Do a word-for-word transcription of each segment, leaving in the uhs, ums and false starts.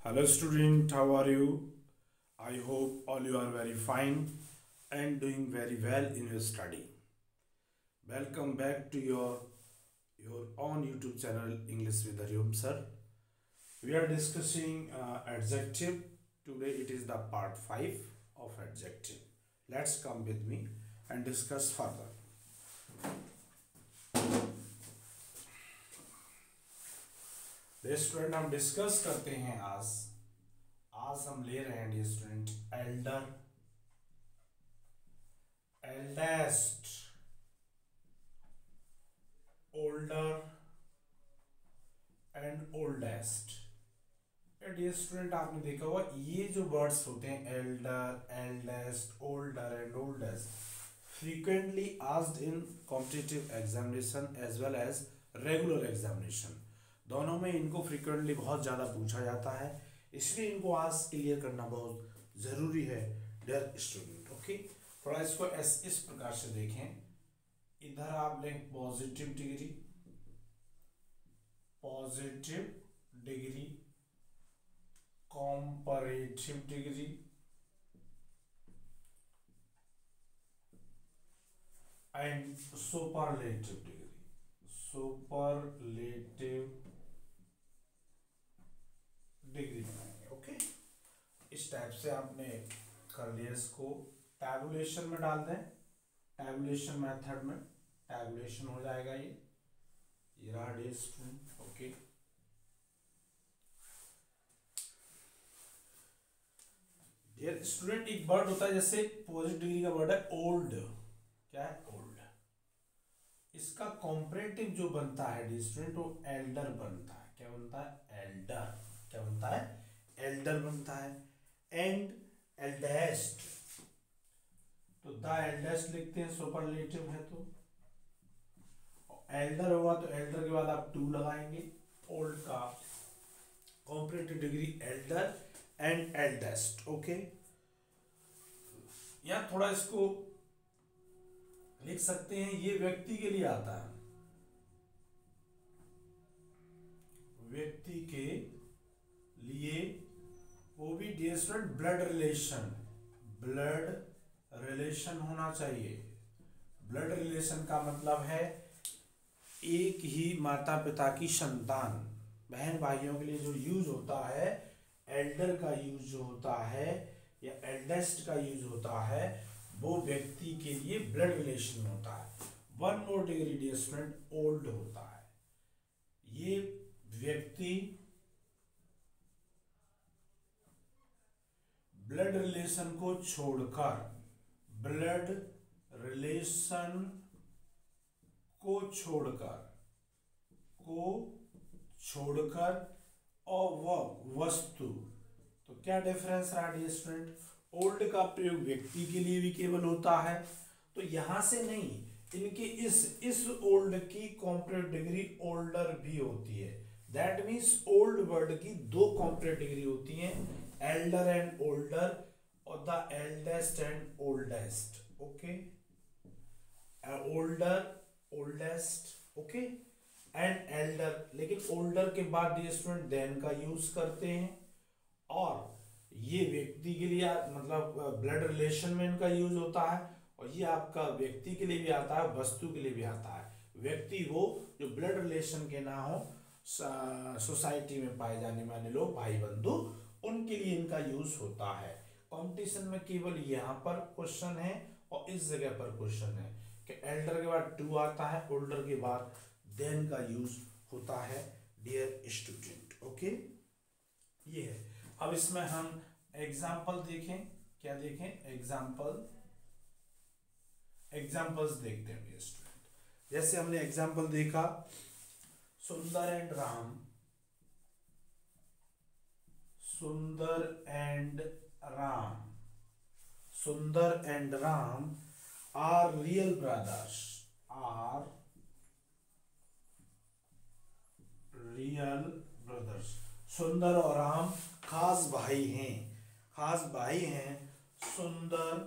Hello student, how are you? I hope all you are very fine and doing very well in your study. Welcome back to your your own YouTube channel English with Hariom sir. We are discussing uh, adjective. Today it is the part five of adjective. Let's come with me and discuss further. Dear student हम discuss करते हैं आज आज हम ले रहे हैं dear student elder eldest older and oldest. Dear student आपने देखा होगा ये जो वर्ड्स होते हैं elder eldest older and oldest frequently asked in competitive examination as well as regular examination. दोनों में इनको फ्रीक्वेंटली बहुत ज़्यादा पूछा जाता है, इसलिए इनको आज क्लियर करना बहुत ज़रूरी है डियर स्टूडेंट। ओके, थोड़ा इसको इस इस प्रकार से देखें। इधर आप लें positive degree, positive degree, comparative degree, and superlative degree. Superlative degree बनाएंगे। ओके, इस टाइप से आपने कर लिया। इसको टैबुलेशन में डाल दें, टैबुलेशन मेथड में टैबुलेशन हो जाएगा। ये ये रहा dear student. Okay, dear student एक वर्ड होता है जैसे पॉजिटिव डिग्री का वर्ड है ओल्ड। क्या है? ओल्ड। इसका कॉम्परेटिव जो बनता है डियर स्टूडेंट वो एल्डर बनता है। क्या बनता है? एल्डर। क्या बनता है? एल्डर बनता है। एंड एल्डेस्ट, तो द एल्डेस्ट लिखते हैं, सुपरलेटिव है तो एल्डर होगा तो एल्डर के बाद आप टू लगाएंगे। ओल्ड का comparative degree elder and eldest. Okay, या थोड़ा इसको लिख सकते हैं, ये व्यक्ति के लिए आता है, व्यक्ति के लिए, वो भी dear student blood relation, blood relation होना चाहिए। ब्लड रिलेशन का मतलब है एक ही माता पिता की संतान। बहन भाइयों के लिए जो यूज होता है एल्डर का यूज जो होता है या एल्डेस्ट का यूज होता है वो व्यक्ति के लिए ब्लड रिलेशन होता है। One more degree dear student old होता है। ये व्यक्ति ब्लड रिलेशन को छोड़कर, ब्लड रिलेशन को छोड़कर, को छोड़कर और वह वस्तु, तो क्या डिफरेंस रहा डियर स्टूडेंट? ओल्ड का प्रयोग व्यक्ति के लिए भी केवल होता है, तो यहां से नहीं, इनके इस इस ओल्ड की कॉम्परेटिव डिग्री ओल्डर भी होती है। दैट मीन्स ओल्ड वर्ड की दो कॉम्परेटिव डिग्री होती हैं, एल्डर एंड ओल्डर और the eldest and oldest. Okay, older oldest okay and elder, लेकिन ओल्डर के बाद डियर स्टूडेंट देन का यूज करते हैं। और ये व्यक्ति के लिए मतलब ब्लड रिलेशन में इनका यूज होता है, और ये आपका व्यक्ति के लिए भी आता है, वस्तु के लिए भी आता है। व्यक्ति वो जो ब्लड रिलेशन के ना हो, सोसाइटी में पाए जाने वाले लोग, भाई बंधु, उनके लिए इनका यूज होता है। कंपटीशन में केवल यहाँ पर क्वेश्चन है और इस जगह पर क्वेश्चन है कि एल्डर के बाद टू आता है, ओल्डर के बाद देन का यूज होता है डियर स्टूडेंट। ओके, ये है। अब इसमें हम एग्जाम्पल देखें। क्या देखें? एग्जाम्पल, एग्जाम्पल्स देखते हैं डियर स्टूडेंट। जैसे हमने एग्जाम्पल देखा सुंदर and Ram, Sundar and Ram, Sundar and Ram are real brothers, are real brothers. Sundar और राम खास भाई हैं, खास भाई हैं। Sundar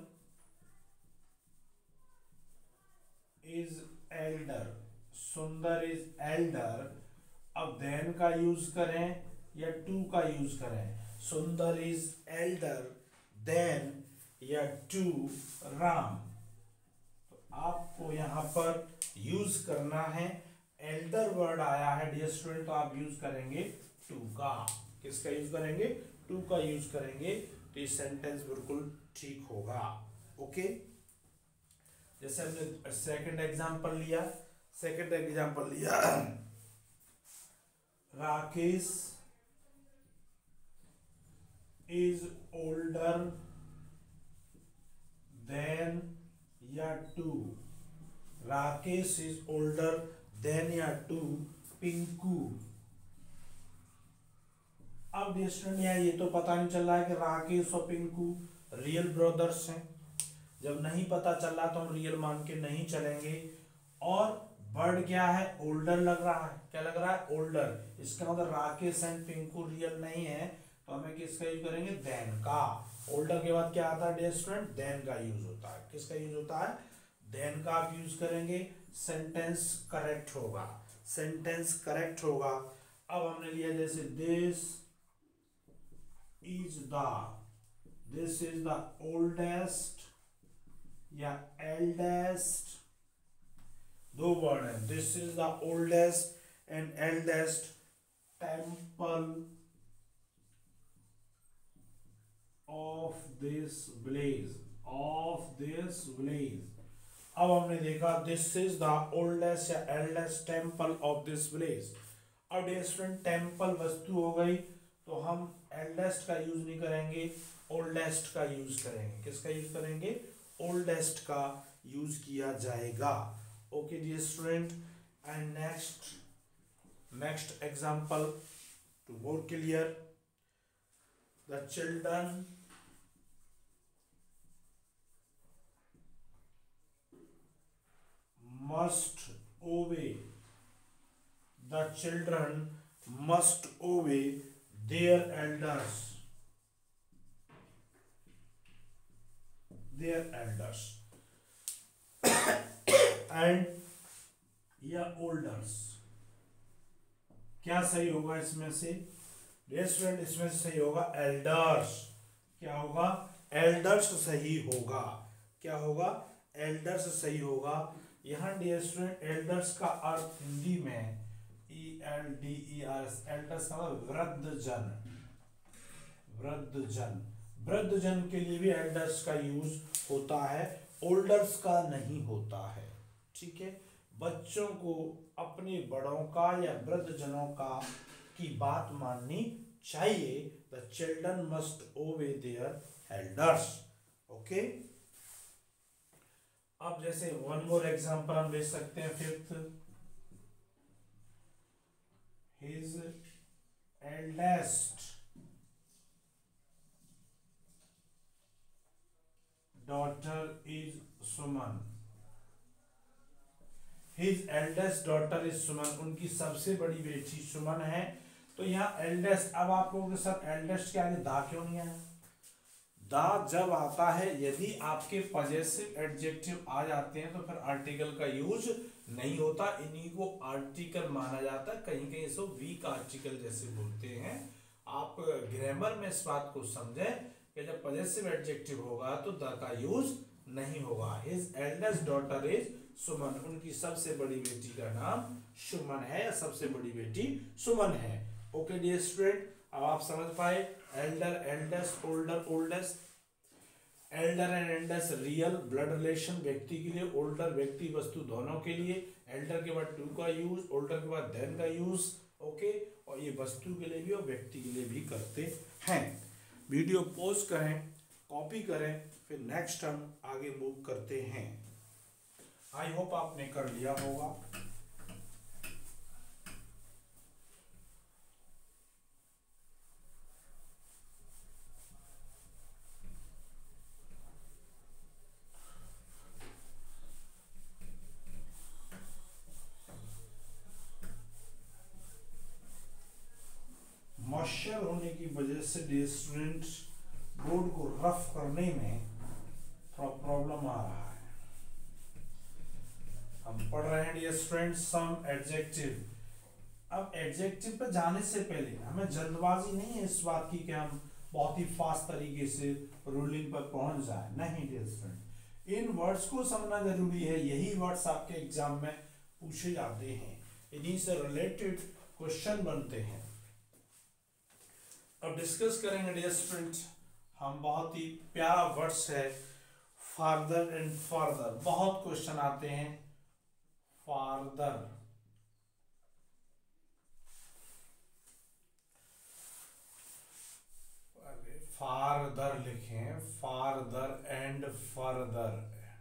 is elder, Sundar is elder. अब देन का यूज करें या टू का यूज करें? सुंदर इज एल्डर देन या टू राम? तो आपको यहाँ पर यूज करना है, एल्डर वर्ड आया है डियर स्टूडेंट, तो आप यूज करेंगे टू का। किसका यूज करेंगे? टू का यूज करेंगे, तो ये सेंटेंस बिल्कुल ठीक होगा। ओके, जैसे हमने सेकंड एग्जांपल लिया, सेकंड एग्जांपल लिया राकेश इज ओल्डर देन या to? Rakesh is older than या टू पिंकू? अब डियर स्टूडेंट यहाँ ये तो पता नहीं चल रहा है कि राकेश और पिंकू रियल ब्रदर्स हैं। जब नहीं पता चल रहा तो हम रियल मान के नहीं चलेंगे। और वर्ड क्या है? ओल्डर लग रहा है। क्या लग रहा है? ओल्डर। इसका मतलब राकेश एंड पिंकू रियल नहीं है, तो हमें किसका यूज करेंगे? देन का। ओल्डर के बाद क्या आता है डियर स्टूडेंट? देन का यूज होता है। किसका यूज होता है? देन का आप यूज करेंगे, सेंटेंस करेक्ट होगा। सेंटेंस करेक्ट होगा। अब हमने लिया जैसे this is the, this is the oldest या एल्डेस्ट, दो वर्ड है। This is the oldest and eldest temple of this village, of this village. अब हमने देखा दिस इज द ओल्डेस्ट या eldest temple of this village. अब dear student temple वस्तु हो गई, तो हम एल्डेस्ट का यूज नहीं करेंगे, ओल्डेस्ट का यूज करेंगे। किसका यूज करेंगे? ओल्डेस्ट का यूज किया जाएगा। Okay dear student, and next next example to more clear, the children must obey, the children must obey their elders, their elders and या elders। क्या सही होगा इसमें से? डियर स्टूडेंट इसमें से सही होगा elders। क्या होगा? elders सही होगा। क्या होगा? elders सही होगा। यहाँ डियर स्टूडेंट एल्डर्स का अर्थ हिंदी में E L D E R S, elders का मतलब वृद्धजन, वृद्धजन। वृद्धजन के लिए भी एल्डर्स का यूज होता है, ओल्डर्स का नहीं होता है। ठीक है, बच्चों को अपने बड़ों का या वृद्धजनों का की बात माननी चाहिए। The children must obey their elders. Okay, अब जैसे वन मोर एग्जांपल हम ले सकते हैं, fifth, his eldest daughter is Suman. His eldest daughter is Suman, उनकी सबसे बड़ी बेटी सुमन है। तो यहाँ एल्डेस्ट, अब आप लोगों के साथ एल्डेस्ट के आगे दा क्यों नहीं आया? दा जब आता है, यदि आपके पॉजेसिव एडजेक्टिव आ जाते हैं तो फिर आर्टिकल का यूज नहीं होता, इन्हीं को आर्टिकल माना जाता है। कहीं कहीं इसको वीक आर्टिकल जैसे बोलते हैं। आप ग्रामर में इस बात को समझें कि जब पॉजेसिव एडजेक्टिव होगा तो द का यूज नहीं होगा। His eldest daughter is Suman, उनकी सबसे बड़ी बेटी का नाम सुमन है या सबसे बड़ी बेटी सुमन है। ओके डियर स्टूडेंट, अब आप समझ पाए elder, eldest, older, oldest. Elder and eldest real blood relation, व्यक्ति के लिए, ओल्डर व्यक्ति वस्तु दोनों के लिए। एल्डर के बाद टू का यूज, ओल्डर के बाद देन का यूज। ओके, और ये वस्तु के लिए भी और व्यक्ति के लिए भी करते हैं। वीडियो पॉज करें, कॉपी करें, फिर नेक्स्ट हम आगे मूव करते हैं। आई होप आपने कर लिया होगा। मॉइस्चर होने की वजह से स्टूडेंट बोर्ड को रफ करने में थोड़ा प्रॉब्लम आ रहा है। हम पढ़ रहे हैं डियर स्टूडेंट सम एडजेक्टिव अब एडजेक्टिव पे जाने से पहले हमें जल्दबाजी नहीं है इस बात की कि हम बहुत ही फास्ट तरीके से रूलिंग पर पहुंच जाए, नहीं डियर स्टूडेंट, इन वर्ड्स को समझना जरूरी है। यही वर्ड्स आपके एग्जाम में पूछे जाते हैं, इन्हीं से रिलेटेड क्वेश्चन बनते हैं। अब डिस्कस करेंगे डियर स्टूडेंट हम, बहुत ही प्यारा वर्ड्स है फार्दर एंड फर्दर, बहुत क्वेश्चन आते हैं। फार्दर, फार्दर लिखें, farther and further,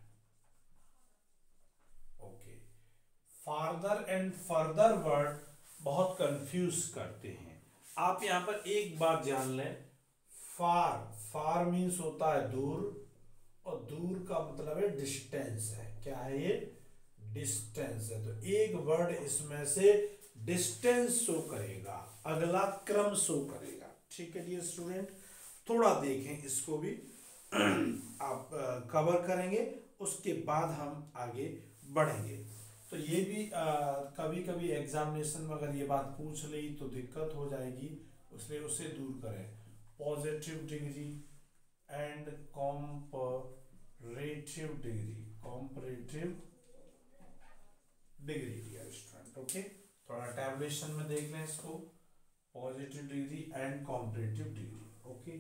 okay. Farther and further word बहुत कंफ्यूज करते हैं। आप यहां पर एक बात जान लें, फार, फार मीन्स होता है दूर, और दूर का मतलब है डिस्टेंस है। क्या है ये? डिस्टेंस है। तो एक वर्ड इसमें से डिस्टेंस शो करेगा, अगला क्रम शो करेगा। ठीक है डियर स्टूडेंट, थोड़ा देखें इसको भी आप कवर करेंगे, उसके बाद हम आगे बढ़ेंगे। तो ये भी आ, कभी कभी एग्जामिनेशन में अगर ये बात पूछ ली तो दिक्कत हो जाएगी, इसलिए उसे दूर करें। Positive degree and comparative degree, comparative degree dear student, okay. थोड़ा टैबुलेशन में देख लें इसको, positive degree and comparative degree, okay.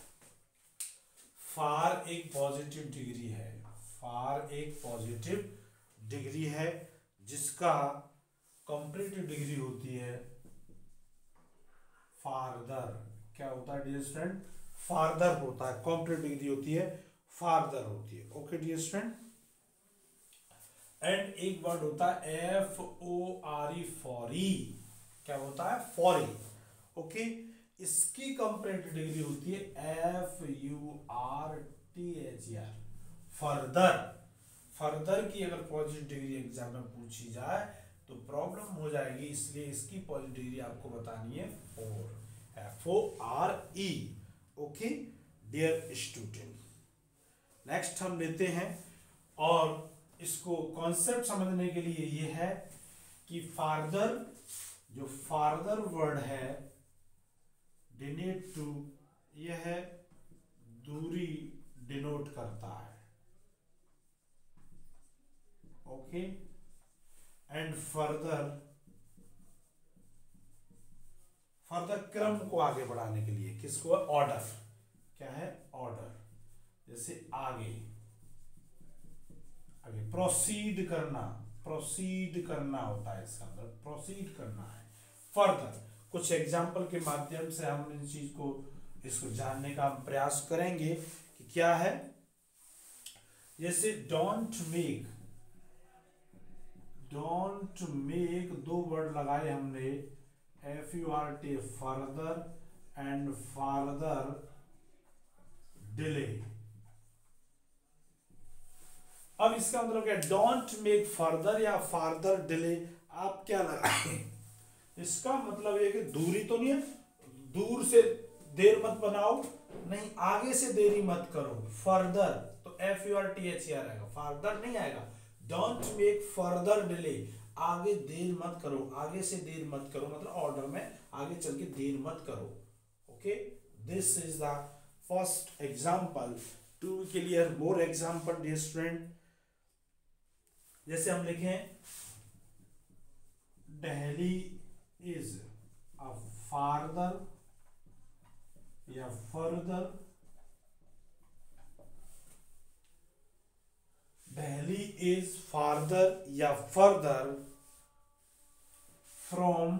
Far एक पॉजिटिव डिग्री है, फार एक पॉजिटिव डिग्री है जिसका कॉम्परेटिव डिग्री होती है फार्दर। क्या होता है डियर स्टूडेंट? फार्दर होता है, कॉम्परेटिव डिग्री होती है फार्दर होती है, ओके डियर स्टूडेंट। एंड एक वर्ड होता है F O R E, fore. क्या होता है? Fore, okay. इसकी कंपैरेटिव डिग्री होती है F U R T H R, further. Further की अगर पॉजिटिव डिग्री एग्जाम में पूछी जाए तो प्रॉब्लम हो जाएगी, इसलिए इसकी पॉजिटिव डिग्री आपको बतानी है fore, F O R E, okay dear student. Next हम लेते हैं, और इसको कॉन्सेप्ट समझने के लिए ये है कि फार्दर, जो फार्दर वर्ड है डिनोट टू, यह है दूरी डिनोट करता है, ओके। एंड फर्दर, फर्दर क्रम को आगे बढ़ाने के लिए, किसको? ऑर्डर। क्या है? ऑर्डर। जैसे आगे, आगे प्रोसीड करना, प्रोसीड करना होता है इसका मतलब, प्रोसीड करना है। फर्दर, कुछ एग्जाम्पल के माध्यम से हम इन चीज को, इसको जानने का हम प्रयास करेंगे कि क्या है। जैसे डोंट मेक, डोंट मेक, दो वर्ड लगाए हमने, F U R T, further and farther delay. अब इसका मतलब क्या? डोंट मेक फर्दर या फार्दर डिले, आप क्या लगाए? इसका मतलब ये कि दूरी तो नहीं है, दूर से देर मत बनाओ, नहीं आगे से देरी मत करो। फर्दर तो F U R T H R आएगा, फार्दर नहीं आएगा। डोंट मेक फर्दर डिले, आगे देर मत करो, आगे से देर मत करो, मतलब ऑर्डर में आगे चल के देर मत करो, okay. This is the first example. To clear more example dear student. जैसे हम लिखें दिल्ली इज अ फार्दर या फर्दर, दिल्ली इज फार्दर या further from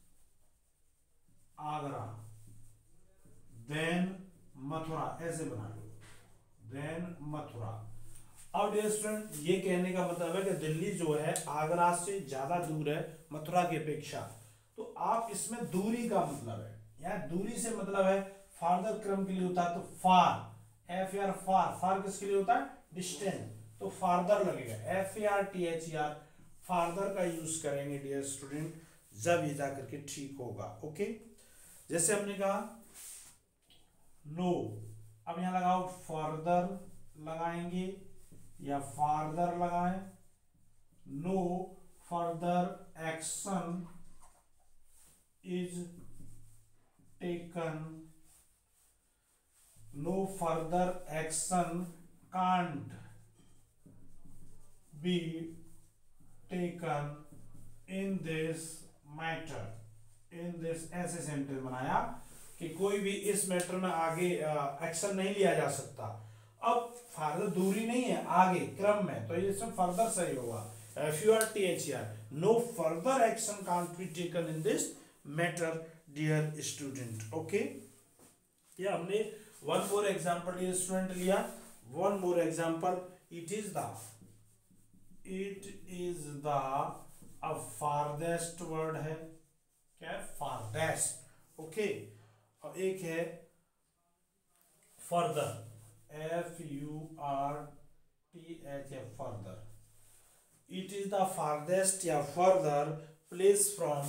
Agra than Mathura, ऐसे बना लो, देन मथुरा। अब डियर स्टूडेंट, ये कहने का मतलब है कि दिल्ली जो है आगरा से ज्यादा दूर है मथुरा की अपेक्षा। तो आप इसमें दूरी का मतलब है, यहाँ दूरी से मतलब है फार्दर क्रम के लिए होता है तो फार, एफ आर फार, फार किसके लिए होता है? डिस्टेंस, तो फार्दर लगेगा, F A R T H R, farther का यूज करेंगे डियर स्टूडेंट, जब ये जाकर के ठीक होगा, ओके। जैसे हमने कहा नो, अब यहां लगाओ फर्दर लगाएंगे या फार्दर लगाएं, no further action is taken, no further action can't be taken in this matter. in this ऐसे सेंटेंस बनाया कि कोई भी इस मैटर में आगे एक्शन नहीं लिया जा सकता। अब फर्दर दूरी नहीं है, आगे क्रम में, तो ये इसमें फर्दर सही होगा। F U R T H R, no further action can't be taken in this matter dear student. Okay, ये हमने वन मोर एग्जांपल ये स्टूडेंट लिया, one more example, it is the it is the अब farthest word है, क्या है, farthest. Okay, और एक है further, F U R T H A, further. It is the farthest या further place from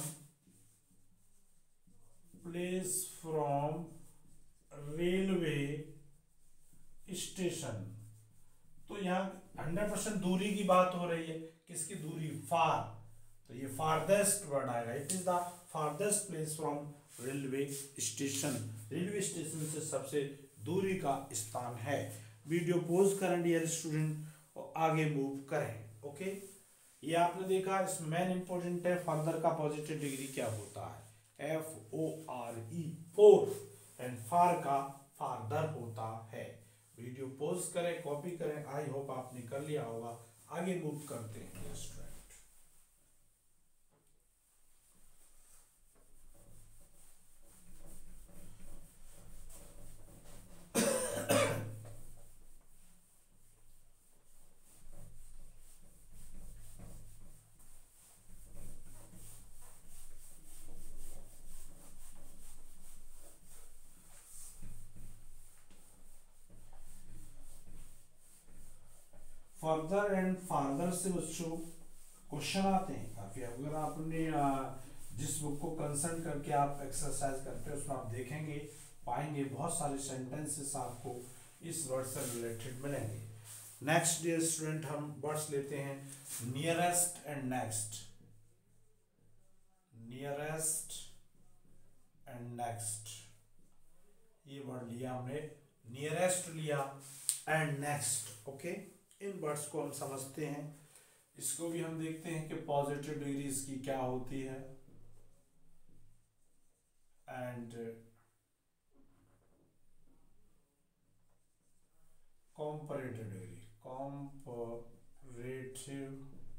place from railway station. तो यहाँ हंड्रेड परसेंट दूरी की बात हो रही है, किसकी दूरी, फार, तो ये फारदेस्ट वर्ड आएगा। It is the farthest place from railway station, railway station से सबसे दूरी का स्थान है। वीडियो पॉज करें डियर स्टूडेंट और आगे मूव करें। ओके, ये आपने देखा, इसमें मेन इंपॉर्टेंट है फर्दर का पॉजिटिव डिग्री क्या होता है, F O R E, fore, and far का फारदर होता है। वीडियो पॉज करें, कॉपी करें, आई होप आपने कर लिया होगा। आगे मूव करते हैं स्टूडेंट। फर्दर एंड फार्दर से बच्चों क्वेश्चन आते हैं काफी। अगर आपने जिस बुक को कंसल्ट करके आप एक्सरसाइज करते हैं उसमें आप देखेंगे, पाएंगे बहुत सारे सेंटेंसेस आपको इस वर्ड से रिलेटेड मिलेंगे। नेक्स्ट डियर स्टूडेंट, हम वर्ड्स लेते हैं nearest and next. Nearest and next, ये वर्ड लिया हमने, नियरेस्ट लिया एंड नेक्स्ट। ओके, इन वर्ड्स को हम समझते हैं, इसको भी हम देखते हैं कि पॉजिटिव डिग्री इसकी क्या होती है and comparative degree, comparative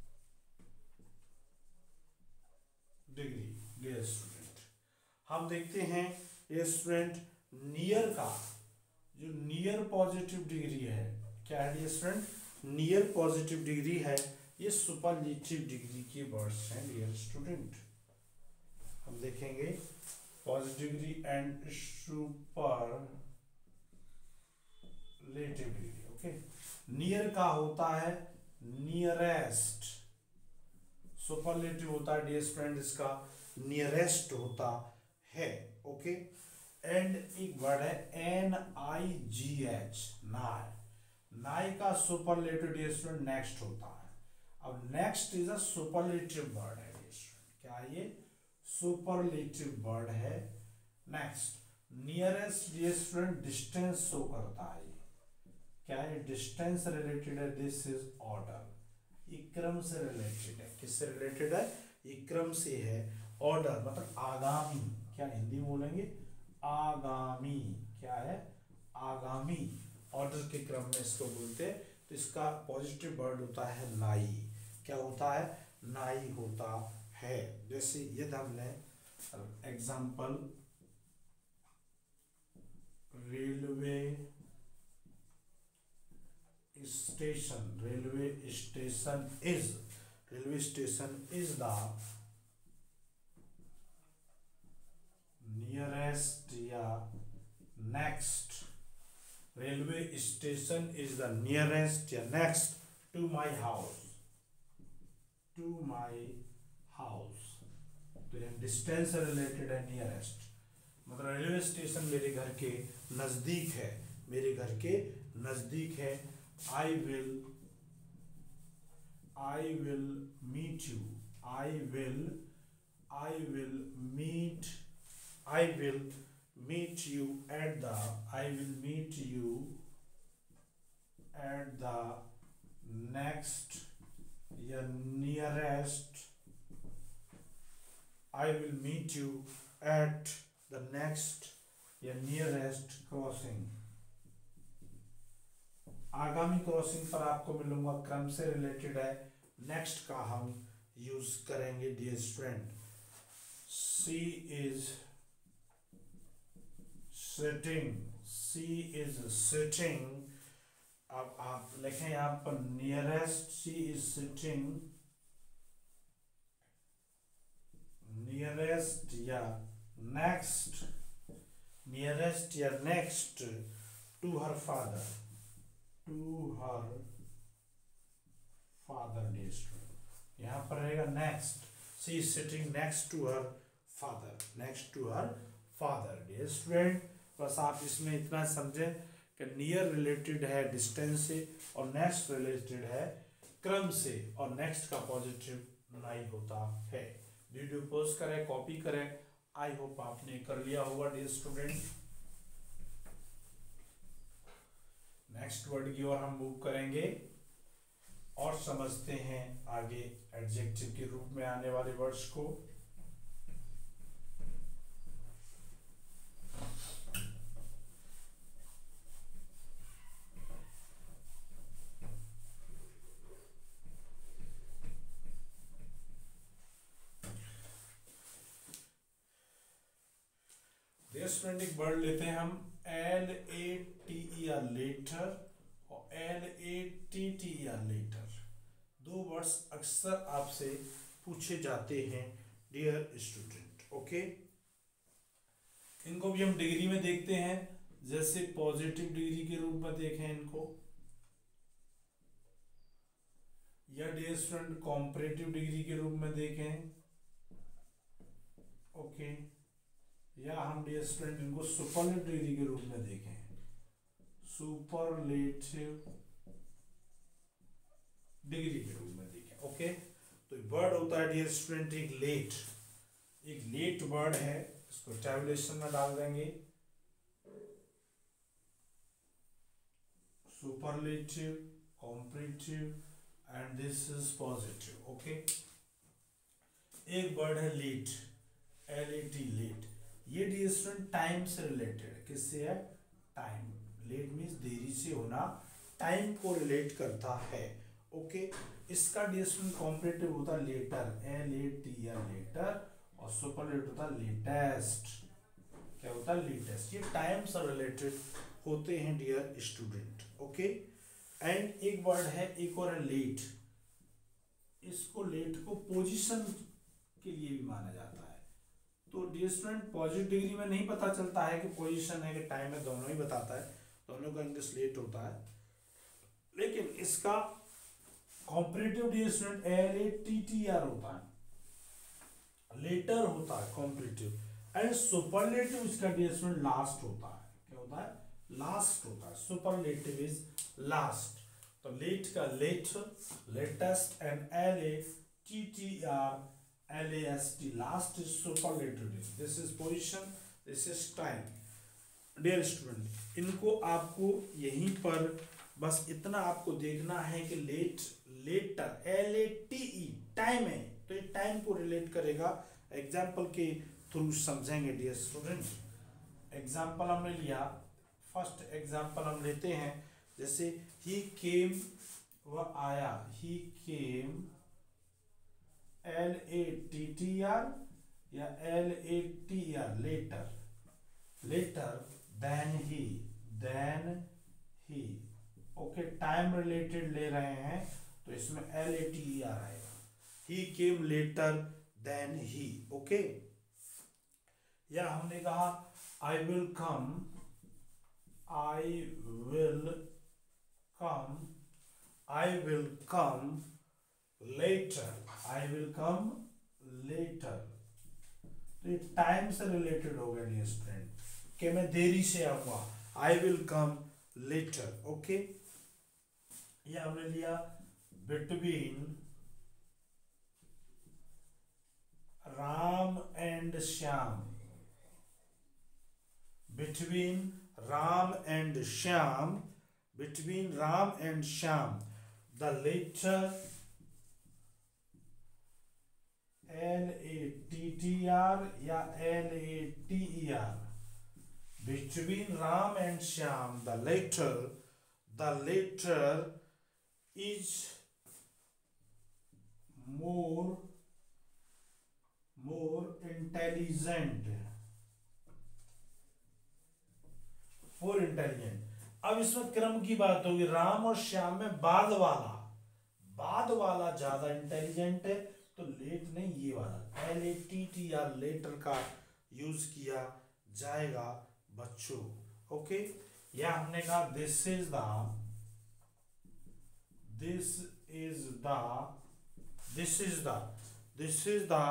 degree. Dear student, हम देखते हैं ये स्टूडेंट नियर का जो नियर पॉजिटिव डिग्री है, क्या है dear student, near positive degree है, ये सुपरलेटिव डिग्री के वर्ड्स हैं डियर स्टूडेंट। हम देखेंगे positive degree and superlative degree. Okay, near का होता है नियरेस्ट, सुपरलेटिव होता है डियर स्टूडेंट इसका नियरेस्ट होता है। ओके, एंड एक वर्ड है N I G H, nigh. Nigh का सुपरलेटिव डियर स्टूडेंट नेक्स्ट होता है। अब next is a superlative word है डियर स्टूडेंट, क्या ये सुपरलेटिव वर्ड है। Next, nearest dear student distance show करता है, ये क्या है, डिस्टेंस रिलेटेड है। दिस इज ऑर्डर, ये क्रम से रिलेटेड है, किससे रिलेटेड है, ये क्रम से है। ऑर्डर मतलब आगामी, क्या हिंदी बोलेंगे, आगामी, क्या है, आगामी, ऑर्डर के क्रम में इसको बोलते हैं। तो इसका पॉजिटिव वर्ड होता है नाई, क्या होता है, नाई होता है। जैसे यदि हमने example railway station, railway station is, railway station is the nearest या next, railway station is the nearest या next to my house, to my house. तो ये डिस्टेंस से रिलेटेड है नियरेस्ट, मतलब रेलवे स्टेशन मेरे घर के नजदीक है, मेरे घर के नजदीक है। I will I will meet you, I will I will meet I will meet you at the I will meet you at the next या nearest I will meet you at the next या nearest crossing. आगामी crossing पर आपको मिलूंगा क्रम से related है, next का हम यूज करेंगे dear student. She is sitting she is sitting. अब आप लिखें यहाँ पर nearest. She is sitting nearest या नेक्स्ट नियरेस्ट या next to her father to her father dear student. यहाँ पर रहेगा next. She is sitting next to her father next to her father dear student. बस आप इसमें इतना समझें कि नियर रिलेटेड है डिस्टेंस से और नेक्स्ट रिलेटेड है क्रम से और नेक्स्ट का पॉजिटिव नहीं होता है. वीडियो पॉज करें, कॉपी करें. आई होप आपने कर लिया होगा डियर स्टूडेंट. नेक्स्ट वर्ड की ओर हम मूव करेंगे और समझते हैं आगे एडजेक्टिव के रूप में आने वाले वर्ड्स को. स्टूडेंट एक वर्ड लेते हैं हम L A T E R later और L A T T E R latter. दो वर्ड्स अक्सर आपसे पूछे जाते हैं डियर स्टूडेंट. ओके, इनको भी हम डिग्री में देखते हैं. जैसे पॉजिटिव डिग्री के रूप में देखें इनको, या डियर स्टूडेंट कॉम्परेटिव डिग्री के रूप में देखें. ओके, या हम डियर स्टूडेंट इनको सुपरलेटिव डिग्री के रूप में देखें. सुपरलेटिव डिग्री के रूप में देखें. ओके, तो वर्ड होता है डियर स्टूडेंट एक लेट. एक लेट वर्ड है, इसको टैबुलेशन में डाल देंगे. Superlative, comparative and this is positive. Okay, एक वर्ड है late, L A T late. ये डियर स्टूडेंट टाइम से रिलेटेड है. किससे है? टाइम. लेट मीन्स देरी से होना, टाइम को रिलेट करता है. ओके, इसका डियर स्टूडेंट कॉम्परेटिव होता है later, L A T R later, और सुपरलेटिव होता है लेटेस्ट. क्या होता है? लेटेस्ट. ये टाइम से रिलेटेड होते हैं डियर स्टूडेंट. ओके, एंड एक वर्ड है एक और है लेट. इसको लेट को पोजीशन के लिए भी माना जाता है. तो डियर स्टूडेंट पॉजिटिव डिग्री में नहीं पता चलता है कि पोजीशन है कि टाइम है, दोनों ही बताता है. दोनों का इंग्लिश लेट होता है. लेकिन इसका comparative dear student L A T T R होता है, लेटर होता है कॉम्परेटिव. एंड सुपरलेटिव इसका डियर स्टूडेंट लास्ट होता है. क्या होता है? लास्ट होता है. Superlative is last. तो लेट का late, latest, and L A T T R L A S T last is superlative. This is position, this is time. Dear student, इनको आपको यहीं पर बस इतना आपको देखना है कि late, later, L A T E time है, तो ये टाइम को रिलेट करेगा. एग्जाम्पल के थ्रू समझेंगे डियर स्टूडेंट. एग्जाम्पल हमने लिया, फर्स्ट एग्जाम्पल हम लेते हैं. जैसे ही केम, वह आया. He came L A T T R या L A T R later. Later than he, than he. Okay, time related ले रहे हैं तो इसमें एल ए टी आर आएगा. He came later than he. Okay, या हमने कहा I will come, I will come, I will come later, I will come later. तो ये टाइम से रिलेटेड हो गया डियर स्टूडेंट कि मैं देरी से आऊंगा. I will come later. Okay, ये हमने लिया between Ram and Shyam, between Ram and Shyam, between Ram and Shyam, the latter L A T T R या L A T E R, between Ram and Shyam the latter, the latter is more more intelligent, more intelligent. अब इसमें क्रम की बात होगी, राम और श्याम में बाद वाला, बाद वाला ज्यादा इंटेलिजेंट है, तो लेट नहीं ये वाला L A T T R latter का यूज किया जाएगा बच्चों। ओके, या हमने कहा this is the, this is the, this is the, this is the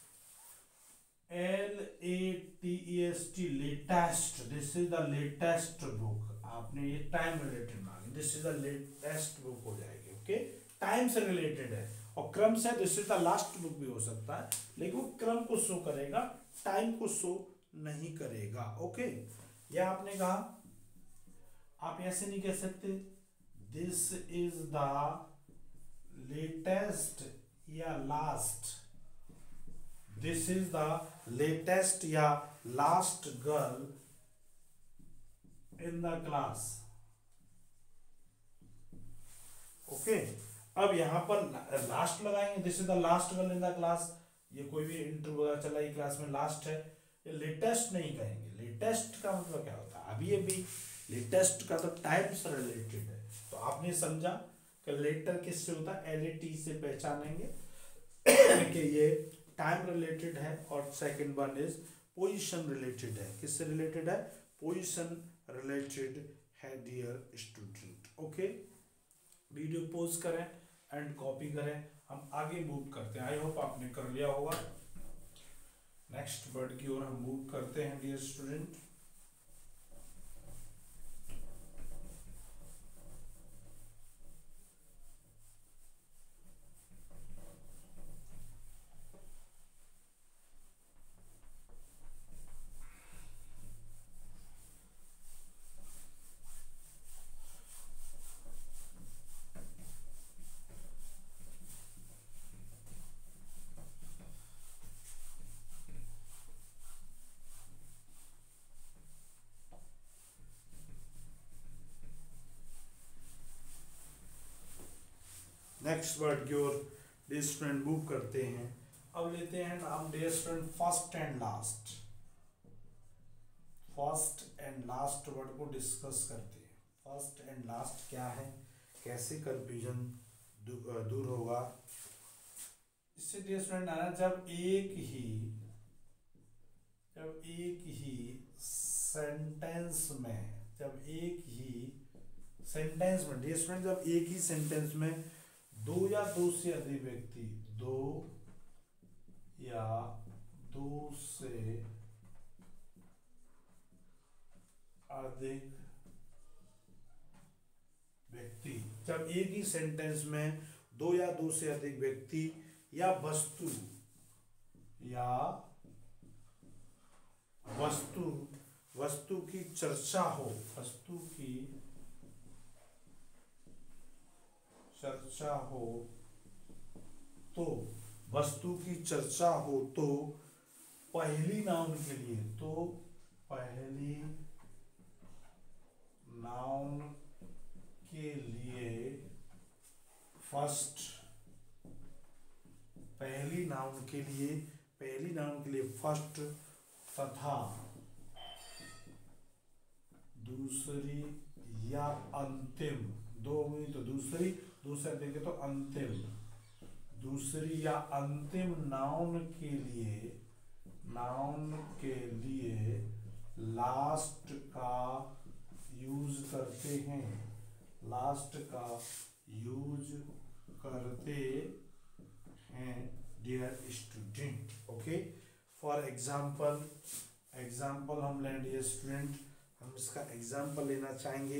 L A T E S T latest, this is the latest book. आपने ये time related मांगी, this is the latest book हो जाएगी। Okay, time से related है, और क्रम से this is the last book भी हो सकता है, लेकिन वो क्रम को शो करेगा, टाइम को शो नहीं करेगा। ओके, या आपने कहा, आप ऐसे नहीं कह सकते दिस इज द लेटेस्ट या last, this is the latest या last girl in the class. Okay, अब यहां पर लास्ट लगाएंगे, this is the last girl in the class, ये कोई भी इंटरव्यू चला ये क्लास में लास्ट है, ये लेटेस्ट नहीं कहेंगे। लेटेस्ट का मतलब क्या होता है, अभी अभी, लेटेस्ट का तो टाइम से रिलेटेड है, तो आपने समझा कि लेटर किससे होता है, एल ए टी से पहचानेंगे कि ये टाइम रिलेटेड है, और second one is position related है, किससे रिलेटेड है, पोजीशन रिलेटेड है dear student. Okay, video pause करें एंड कॉपी करें, हम आगे मूव करते हैं। आई होप आपने कर लिया होगा। नेक्स्ट वर्ड की ओर हम मूव करते हैं डियर स्टूडेंट। नेक्स्ट वर्ड की ओर डियर स्टूडेंट मूव करते हैं। अब लेते हैं नाम dear student first and last. First and last word को डिस्कस करते हैं। फर्स्ट एंड लास्ट क्या है, कैसे कंफ्यूजन दूर होगा, इससे डियर स्टूडेंट आना, जब एक ही जब एक ही सेंटेंस में जब एक ही सेंटेंस में डियर स्टूडेंट जब एक ही सेंटेंस में दो या दो से अधिक व्यक्ति दो या दो से अधिक व्यक्ति जब एक ही सेंटेंस में दो या दो से अधिक व्यक्ति या वस्तु या वस्तु वस्तु की चर्चा हो वस्तु की चर्चा हो तो वस्तु की चर्चा हो तो पहली नाउन के लिए तो पहली नाउन के लिए फर्स्ट पहली नाउन के लिए पहली नाउन के लिए फर्स्ट तथा दूसरी या अंतिम दो हुई तो दूसरी दूसरे देखे तो अंतिम दूसरी या अंतिम नाउन के लिए नाउन के लिए लास्ट का यूज करते हैं लास्ट का यूज करते हैं dear student. Okay, for example example हम लें डियर स्टूडेंट, हम इसका एग्जाम्पल लेना चाहेंगे।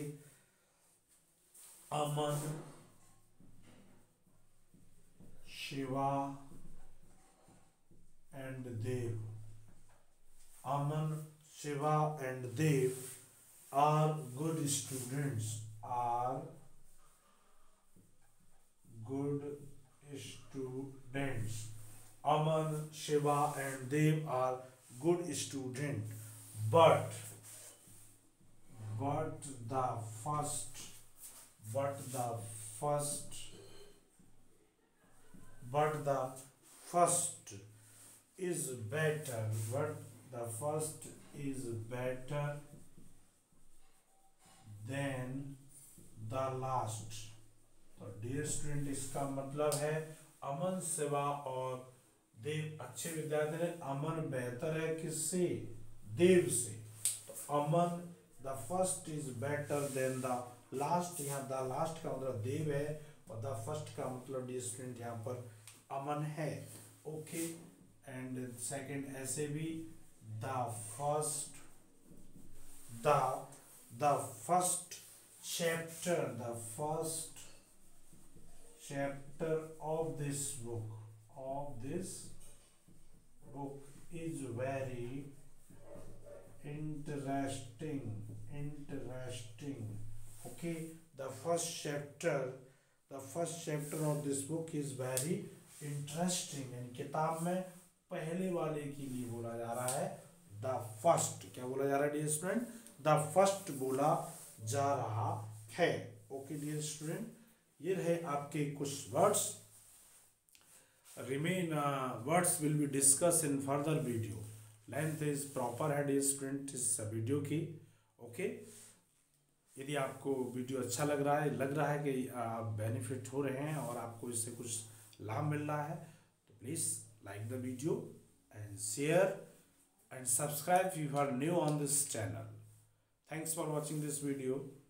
Aman, Shiva and Dev. Aman, Shiva and Dev are good students. Are good students. Aman, Shiva and Dev are good students. But but the first but the first but the first is better. But the first is better than the last. तो dear student, इसका मतलब है अमन, शिवा और देव अच्छे विद्यार्थी हैं। अमन बेहतर है किससे? देव से। तो Aman, the first is better than the last. यहाँ द लास्ट का मतलब देव है और द फर्स्ट का मतलब डियर स्टूडेंट यहाँ पर अमन है। ओके, एंड सेकंड ऐसे भी the first the the first chapter the first chapter of this book of this book is very interesting interesting okay, the first chapter the first chapter of this book is very interesting। यानी किताब में पहले वाले के लिए बोला जा रहा है the first। क्या बोला जा रहा है डियर स्टूडेंट? the first बोला जा रहा है। ओके डियर स्टूडेंट, ये रहे आपके कुछ words. Remain words will be discuss in further video. Length is proper है डियर स्टूडेंट इस वीडियो की। ओके, यदि आपको वीडियो अच्छा लग रहा है लग रहा है कि आप बेनिफिट हो रहे हैं और आपको इससे कुछ लाभ मिल रहा है, तो please like the video and share and subscribe if you are new on this channel. Thanks for watching this video.